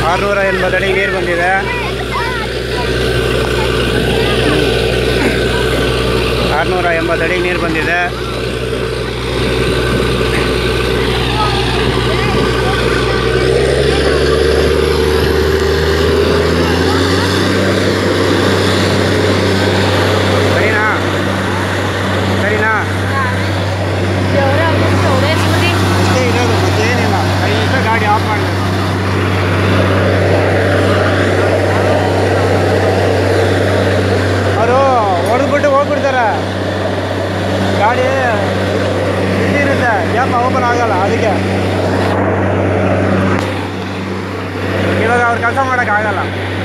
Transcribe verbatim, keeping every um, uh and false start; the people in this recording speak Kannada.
ಆರುನೂರ ಎಂಬತ್ತು ಅಡಿ ನೀರು ಬಂದಿದೆ. ಆರುನೂರ ಎಂಬತ್ತು ಅಡಿ ನೀರು ಬಂದಿದೆ. ಸರಿನಾ ಸರಿನಾ ಅಷ್ಟೇ ಇರೋದು, ಮತ್ತೇನಿಲ್ಲ. ಐದು ನಿಮಿಷ ಗಾಡಿ ಆಫ್ ಮಾಡಬೇಕು. ಅವರು ಹೊಡೆದ್ಬಿಟ್ಟು ಹೋಗ್ಬಿಡ್ತಾರೆ. ಗಾಡಿ ಇದಿರುತ್ತೆ, ಗ್ಯಾಪ್ ಓಪನ್ ಆಗಲ್ಲ. ಅದಕ್ಕೆ ಇವಾಗ ಅವ್ರು ಕೆಲಸ ಮಾಡೋಕ್ಕಾಗಲ್ಲ.